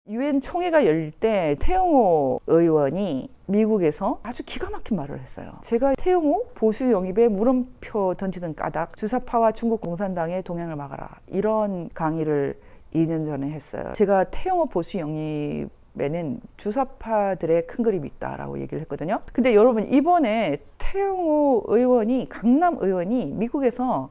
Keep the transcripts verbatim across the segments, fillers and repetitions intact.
유엔 총회가 열릴 때 태영호 의원이 미국에서 아주 기가 막힌 말을 했어요. 제가 태영호 보수 영입에 물음표 던지는 까닭, 주사파와 중국 공산당의 동행을 막아라, 이런 강의를 이 년 전에 했어요. 제가 태영호 보수 영입에는 주사파들의 큰 그림이 있다라고 얘기를 했거든요. 근데 여러분, 이번에 태영호 의원이, 강남 의원이 미국에서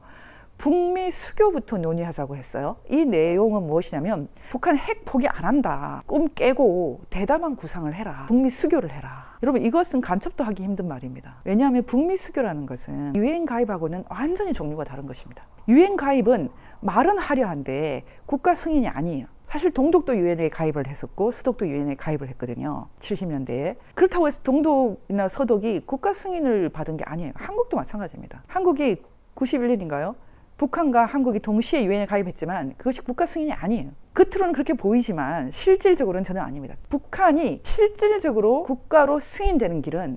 북미 수교부터 논의하자고 했어요. 이 내용은 무엇이냐면, 북한 핵 포기 안 한다, 꿈 깨고 대담한 구상을 해라, 북미 수교를 해라. 여러분, 이것은 간첩도 하기 힘든 말입니다. 왜냐하면 북미 수교라는 것은 유엔 가입하고는 완전히 종류가 다른 것입니다. 유엔 가입은 말은 하려 한데 국가 승인이 아니에요. 사실 동독도 유엔에 가입을 했었고 서독도 유엔에 가입을 했거든요. 칠십 년대에. 그렇다고 해서 동독이나 서독이 국가 승인을 받은 게 아니에요. 한국도 마찬가지입니다. 한국이 구십일 년인가요? 북한과 한국이 동시에 유엔에 가입했지만 그것이 국가 승인이 아니에요. 겉으로는 그렇게 보이지만 실질적으로는 전혀 아닙니다. 북한이 실질적으로 국가로 승인되는 길은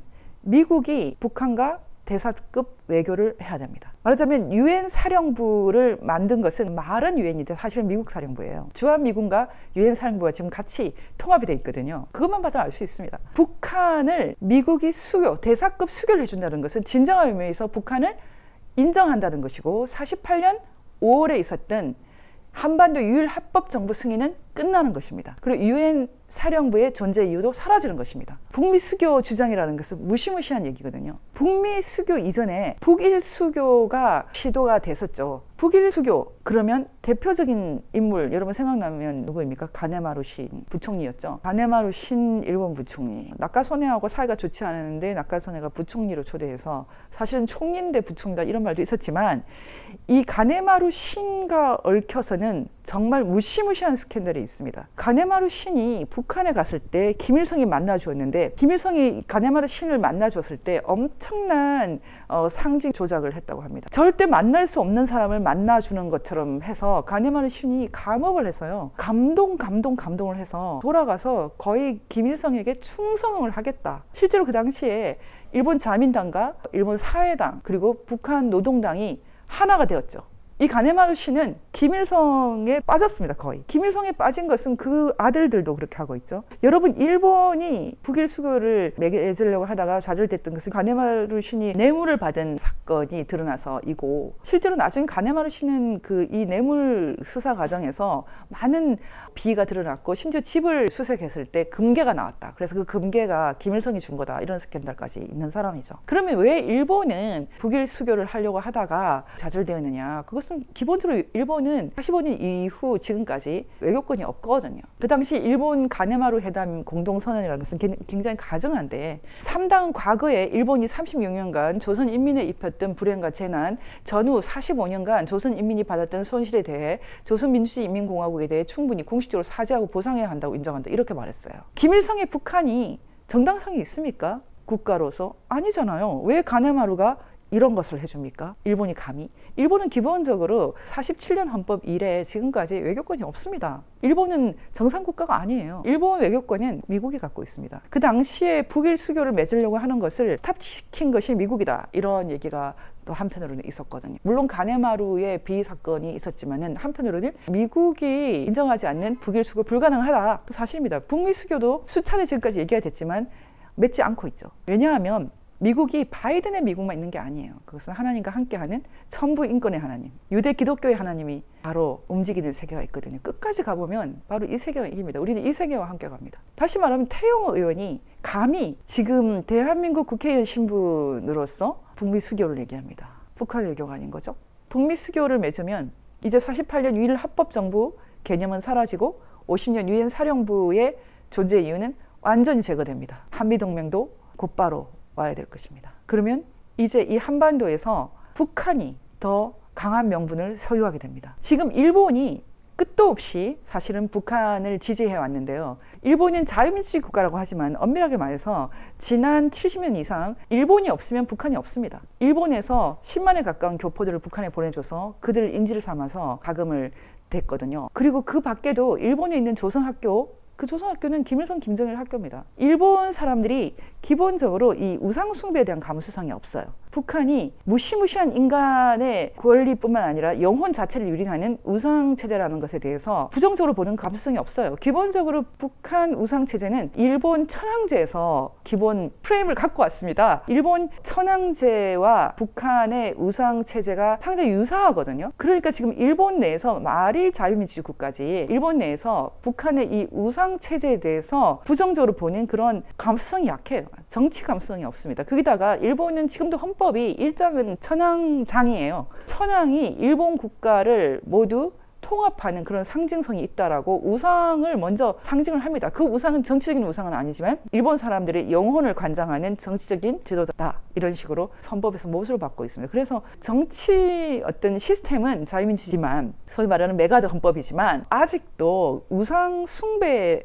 미국이 북한과 대사급 외교를 해야 됩니다. 말하자면 유엔 사령부를 만든 것은 말은 유엔인데 사실은 미국 사령부예요. 주한미군과 유엔 사령부가 지금 같이 통합이 돼 있거든요. 그것만 봐도 알 수 있습니다. 북한을 미국이 수교, 대사급 수교를 해준다는 것은 진정한 의미에서 북한을 인정한다는 것이고, 사십팔 년 오월에 있었던 한반도 유일 합법 정부 승인은 끝나는 것입니다. 그리고 유엔 사령부의 존재 이유도 사라지는 것입니다. 북미 수교 주장이라는 것은 무시무시한 얘기거든요. 북미 수교 이전에 북일 수교가 시도가 됐었죠. 북일 수교, 그러면 대표적인 인물 여러분 생각나면 누구입니까? 가네마루 신 부총리였죠. 가네마루 신 일본 부총리. 나카소네하고 사이가 좋지 않았는데 나카소네가 부총리로 초대해서, 사실은 총리인데 부총리다 이런 말도 있었지만, 이 가네마루 신과 얽혀서는 정말 무시무시한 스캔들이 있습니다. 가네마루 신이 북한에 갔을 때 김일성이 만나주었는데, 김일성이 가네마루 신을 만나줬을 때 엄청난 어, 상징 조작을 했다고 합니다. 절대 만날 수 없는 사람을 만나주는 것처럼 해서 가네마루 신이 감업을 해서요, 감동 감동 감동을 해서 돌아가서 거의 김일성에게 충성을 하겠다. 실제로 그 당시에 일본 자민당과 일본 사회당 그리고 북한 노동당이 하나가 되었죠. 이 가네마루 씨는 김일성에 빠졌습니다. 거의. 김일성에 빠진 것은 그 아들들도 그렇게 하고 있죠. 여러분, 일본이 북일 수교를 맺으려고 하다가 좌절됐던 것은 가네마루 씨이 뇌물을 받은 사건이 드러나서이고, 실제로 나중에 가네마루 씨는 그 이 뇌물 수사 과정에서 많은 비위가 드러났고, 심지어 집을 수색했을 때 금괴가 나왔다. 그래서 그 금괴가 김일성이 준 거다, 이런 스캔들까지 있는 사람이죠. 그러면 왜 일본은 북일 수교를 하려고 하다가 좌절되었느냐? 그것은 기본적으로 일본은 사십오 년 이후 지금까지 외교권이 없거든요. 그 당시 일본 가네마루 회담 공동선언이라는 것은 굉장히 가증한데, 삼 당 과거에 일본이 삼십육 년간 조선 인민에 입혔던 불행과 재난, 전후 사십오 년간 조선 인민이 받았던 손실에 대해 조선민주주의 인민공화국에 대해 충분히 공식적으로 사죄하고 보상해야 한다고 인정한다, 이렇게 말했어요. 김일성의 북한이 정당성이 있습니까? 국가로서? 아니잖아요. 왜 가네마루가 이런 것을 해줍니까? 일본이 감히? 일본은 기본적으로 사십칠 년 헌법 이래 지금까지 외교권이 없습니다. 일본은 정상국가가 아니에요. 일본 외교권은 미국이 갖고 있습니다. 그 당시에 북일 수교를 맺으려고 하는 것을 스탑시킨 것이 미국이다, 이런 얘기가 또 한편으로는 있었거든요. 물론 가네마루의 비위 사건이 있었지만은 한편으로는 미국이 인정하지 않는 북일 수교 불가능하다, 그 사실입니다. 북미 수교도 수차례 지금까지 얘기가 됐지만 맺지 않고 있죠. 왜냐하면 미국이 바이든의 미국만 있는 게 아니에요. 그것은 하나님과 함께하는 천부 인권의 하나님, 유대 기독교의 하나님이 바로 움직이는 세계가 있거든요. 끝까지 가보면 바로 이 세계가 이깁니다. 우리는 이 세계와 함께 갑니다. 다시 말하면 태영호 의원이 감히 지금 대한민국 국회의원 신분으로서 북미 수교를 얘기합니다. 북한 외교가 아닌 거죠. 북미 수교를 맺으면 이제 사십팔 년 유일 합법 정부 개념은 사라지고 오십 년 유엔 사령부의 존재 이유는 완전히 제거됩니다. 한미동맹도 곧바로 와야 될 것입니다. 그러면 이제 이 한반도에서 북한이 더 강한 명분을 소유하게 됩니다. 지금 일본이 끝도 없이 사실은 북한을 지지해 왔는데요. 일본은 자유민주주의 국가라고 하지만 엄밀하게 말해서 지난 칠십 년 이상 일본이 없으면 북한이 없습니다. 일본에서 십만에 가까운 교포들을 북한에 보내줘서 그들 인지를 삼아서 자금을 댔거든요. 그리고 그 밖에도 일본에 있는 조선학교, 그 조선학교는 김일성, 김정일 학교입니다. 일본 사람들이 기본적으로 이 우상 숭배에 대한 감수성이 없어요. 북한이 무시무시한 인간의 권리뿐만 아니라 영혼 자체를 유린하는 우상체제라는 것에 대해서 부정적으로 보는 감수성이 없어요. 기본적으로 북한 우상체제는 일본 천황제에서 기본 프레임을 갖고 왔습니다. 일본 천황제와 북한의 우상체제가 상당히 유사하거든요. 그러니까 지금 일본 내에서 말이 자유민주주의 국가지 일본 내에서 북한의 이 우상체제에 대해서 부정적으로 보는 그런 감수성이 약해요. 정치 감수성이 없습니다. 거기다가 일본은 지금도 헌법이 일장은 천황장이에요. 천황이 일본 국가를 모두 통합하는 그런 상징성이 있다라고 우상을 먼저 상징을 합니다. 그 우상은 정치적인 우상은 아니지만 일본 사람들의 영혼을 관장하는 정치적인 제도다 이런 식으로 헌법에서 몫을 받고 있습니다. 그래서 정치 어떤 시스템은 자유민주지만 소위 말하는 메가드 헌법이지만 아직도 우상 숭배에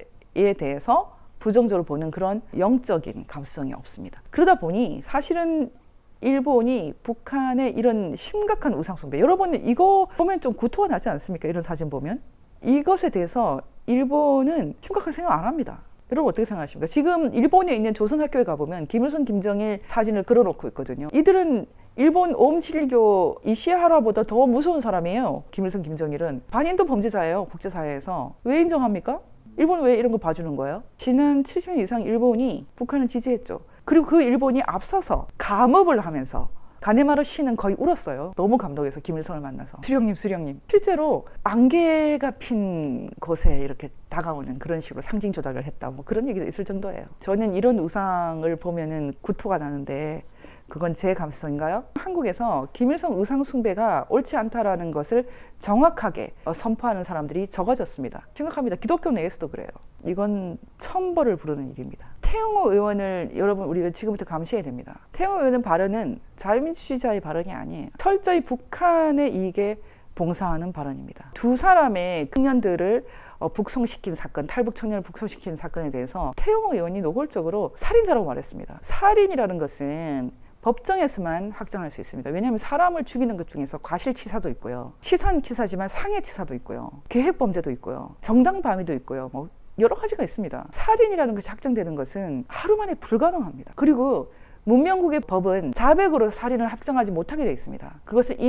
대해서 부정적으로 보는 그런 영적인 감수성이 없습니다. 그러다 보니 사실은 일본이 북한의 이런 심각한 우상숭배, 여러분 이거 보면 좀 구토가 나지 않습니까? 이런 사진 보면 이것에 대해서 일본은 심각하게 생각 안 합니다. 여러분 어떻게 생각하십니까? 지금 일본에 있는 조선학교에 가보면 김일성, 김정일 사진을 걸어놓고 있거든요. 이들은 일본 옴칠교 이시하라보다 더 무서운 사람이에요. 김일성, 김정일은 반인도 범죄자예요. 국제사회에서. 왜 인정합니까? 일본 왜 이런 거 봐주는 거예요? 지난 칠십 년 이상 일본이 북한을 지지했죠. 그리고 그 일본이 앞서서 감업을 하면서 가네마루 씨는 거의 울었어요. 너무 감동해서 김일성을 만나서. 수령님 수령님 실제로 안개가 핀 곳에 이렇게 다가오는 그런 식으로 상징 조작을 했다 뭐 그런 얘기도 있을 정도예요. 저는 이런 우상을 보면은 구토가 나는데 그건 제 감수성인가요? 한국에서 김일성 우상 숭배가 옳지 않다라는 것을 정확하게 선포하는 사람들이 적어졌습니다. 심각합니다. 기독교 내에서도 그래요. 이건 천벌을 부르는 일입니다. 태영호 의원을 여러분 우리가 지금부터 감시해야 됩니다. 태영호 의원의 발언은 자유민주주의자의 발언이 아니에요. 철저히 북한의 이익에 봉사하는 발언입니다. 두 사람의 청년들을 어, 북송시킨 사건, 탈북 청년을 북송시킨 사건에 대해서 태영호 의원이 노골적으로 살인자라고 말했습니다. 살인이라는 것은 법정에서만 확정할 수 있습니다. 왜냐하면 사람을 죽이는 것 중에서 과실치사도 있고요. 치산치사지만 상해치사도 있고요. 계획범죄도 있고요. 정당방위도 있고요. 뭐 여러 가지가 있습니다. 살인이라는 것이 확정되는 것은 하루 만에 불가능합니다. 그리고 문명국의 법은 자백으로 살인을 확정하지 못하게 되어 있습니다. 그것을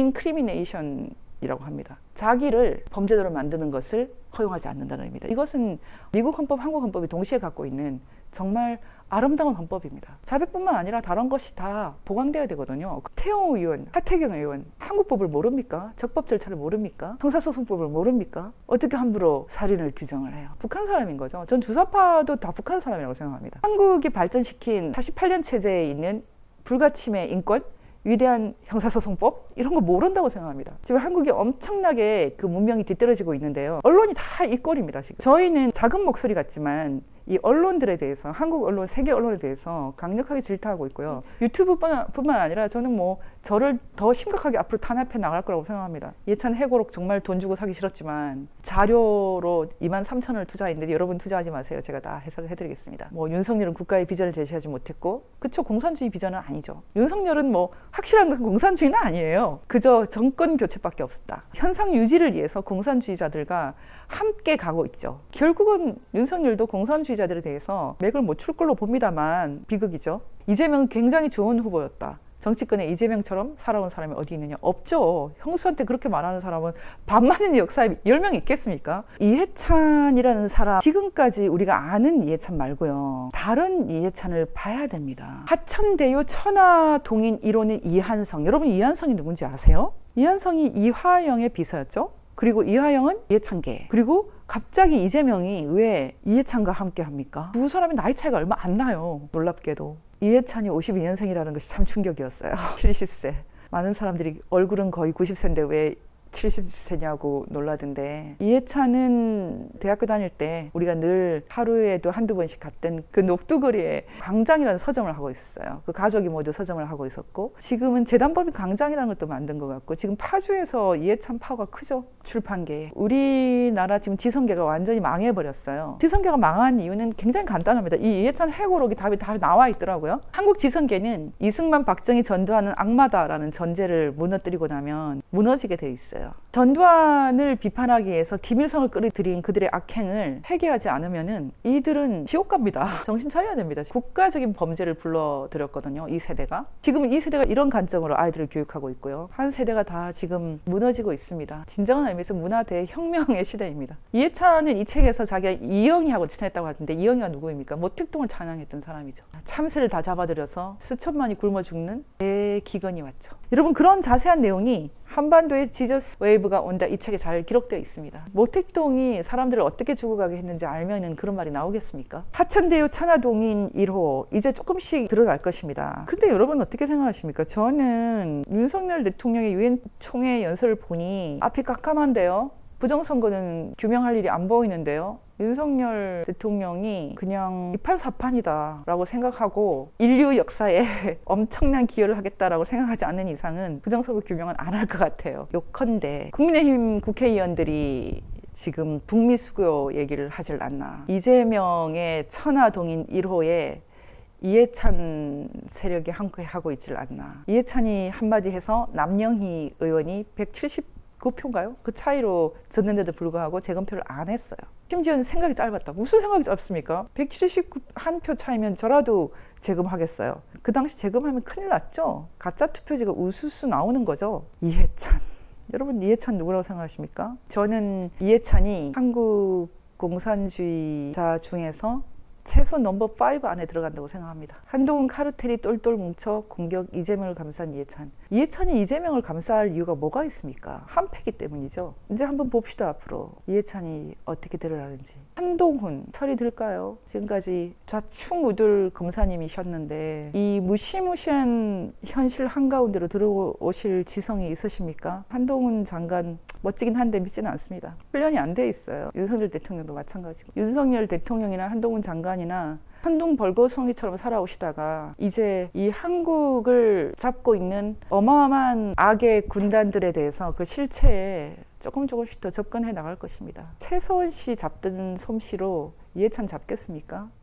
인크리미네이션이라고 합니다. 자기를 범죄자로 만드는 것을 허용하지 않는다는 의미입니다. 이것은 미국 헌법, 한국 헌법이 동시에 갖고 있는 정말 아름다운 헌법입니다. 자백뿐만 아니라 다른 것이 다 보강되어야 되거든요. 태영호 의원, 하태경 의원, 한국법을 모릅니까? 적법 절차를 모릅니까? 형사소송법을 모릅니까? 어떻게 함부로 살인을 규정을 해요? 북한 사람인 거죠. 전 주사파도 다 북한 사람이라고 생각합니다. 한국이 발전시킨 사십팔 년 체제에 있는 불가침의 인권, 위대한 형사소송법 이런 거 모른다고 생각합니다. 지금 한국이 엄청나게 그 문명이 뒤떨어지고 있는데요. 언론이 다 이 꼴입니다. 지금 저희는 작은 목소리 같지만 이 언론들에 대해서 한국 언론, 세계 언론에 대해서 강력하게 질타하고 있고요. 유튜브뿐만 아니라 저는 뭐 저를 더 심각하게 앞으로 탄압해 나갈 거라고 생각합니다. 예찬 해고록 정말 돈 주고 사기 싫었지만 자료로 이만 삼천을 투자했는데 여러분 투자하지 마세요. 제가 다 해석을 해드리겠습니다. 뭐 윤석열은 국가의 비전을 제시하지 못했고 그쵸 공산주의 비전은 아니죠. 윤석열은 뭐 확실한 건 공산주의는 아니에요. 그저 정권 교체밖에 없었다. 현상 유지를 위해서 공산주의자들과 함께 가고 있죠. 결국은 윤석열도 공산주의자들에 대해서 맥을 못 출 걸로 봅니다만 비극이죠. 이재명은 굉장히 좋은 후보였다. 정치권에 이재명처럼 살아온 사람이 어디 있느냐? 없죠. 형수한테 그렇게 말하는 사람은 반만인 역사에 열 명 있겠습니까? 이해찬이라는 사람 지금까지 우리가 아는 이해찬 말고요. 다른 이해찬을 봐야 됩니다. 하천대유 천하동인 일호는 이한성. 여러분 이한성이 누군지 아세요? 이한성이 이화영의 비서였죠. 그리고 이화영은 이해찬계. 그리고 갑자기 이재명이 왜 이해찬과 함께 합니까? 두 사람이 나이 차이가 얼마 안 나요. 놀랍게도. 이해찬이 오십이 년생이라는 것이 참 충격이었어요. 칠십 세. 많은 사람들이 얼굴은 거의 구십 세인데 왜 칠십 세냐고 놀라던데 이해찬은 대학교 다닐 때 우리가 늘 하루에도 한두 번씩 갔던 그 녹두거리에 광장이라는 서점을 하고 있었어요. 그 가족이 모두 서점을 하고 있었고 지금은 재단법인 광장이라는 것도 만든 것 같고 지금 파주에서 이해찬 파워가 크죠. 출판계에. 우리나라 지금 지성계가 완전히 망해버렸어요. 지성계가 망한 이유는 굉장히 간단합니다. 이 이해찬 해고록이 답이 다 나와 있더라고요. 한국 지성계는 이승만 박정희 전두환은 악마다라는 전제를 무너뜨리고 나면 무너지게 돼 있어요. 있어요. 전두환을 비판하기 위해서 김일성을 끌어들인 그들의 악행을 회개하지 않으면은 이들은 지옥 갑니다. 정신 차려야 됩니다. 국가적인 범죄를 불러들였거든요. 이 세대가. 지금은 이 세대가 이런 관점으로 아이들을 교육하고 있고요. 한 세대가 다 지금 무너지고 있습니다. 진정한 의미에서 문화 대혁명의 시대입니다. 이해찬은 이 책에서 자기가 이영희하고 친했다고 하던데 이영희가 누구입니까? 모택동을 찬양했던 사람이죠. 참새를 다 잡아들여서 수천만이 굶어 죽는 대기근이 왔죠. 여러분, 그런 자세한 내용이 한반도에 지저스 웨이브가 온다 이 책에 잘 기록되어 있습니다. 모택동이 사람들을 어떻게 죽어가게 했는지 알면은 그런 말이 나오겠습니까? 하천대유 천화동인 일 호 이제 조금씩 드러날 것입니다. 근데 여러분 어떻게 생각하십니까? 저는 윤석열 대통령의 유엔 총회 연설을 보니 앞이 깜깜한데요. 부정선거는 규명할 일이 안 보이는데요. 윤석열 대통령이 그냥 이판사판이다 라고 생각하고 인류 역사에 엄청난 기여를 하겠다라고 생각하지 않는 이상은 부정선거 규명은 안 할 것 같아요. 요컨대 국민의힘 국회의원들이 지금 북미 수교 얘기를 하질 않나. 이재명의 천화동인 일 호에 이해찬 세력이 함께하고 있질 않나. 이해찬이 한마디 해서 남영희 의원이 백칠십구 표인가요? 그 차이로 졌는데도 불구하고 재검표를 안 했어요. 심지어는 생각이 짧았다. 무슨 생각이 짧습니까? 백칠십구 한 표 차이면 저라도 재검하겠어요. 그 당시 재검하면 큰일 났죠. 가짜 투표지가 우수수 나오는 거죠. 이해찬. 여러분, 이해찬 누구라고 생각하십니까? 저는 이해찬이 한국 공산주의자 중에서 최소 넘버 파이브 안에 들어간다고 생각합니다. 한동훈 카르텔이 똘똘 뭉쳐 공격 이재명을 감싼 이해찬. 이해찬이 이재명을 감쌀 이유가 뭐가 있습니까? 한패기 때문이죠. 이제 한번 봅시다. 앞으로 이해찬이 어떻게 드러나는지. 한동훈 철이 들까요? 지금까지 좌충우돌 검사님이셨는데 이 무시무시한 현실 한가운데로 들어오실 지성이 있으십니까? 한동훈 장관 멋지긴 한데 믿지는 않습니다. 훈련이 안 돼 있어요. 윤석열 대통령도 마찬가지고. 윤석열 대통령이나 한동훈 장관이나 한둥 벌거숭이처럼 살아오시다가 이제 이 한국을 잡고 있는 어마어마한 악의 군단들에 대해서 그 실체에 조금 조금씩 더 접근해 나갈 것입니다. 최소원 씨 잡던 솜씨로 이해찬 잡겠습니까?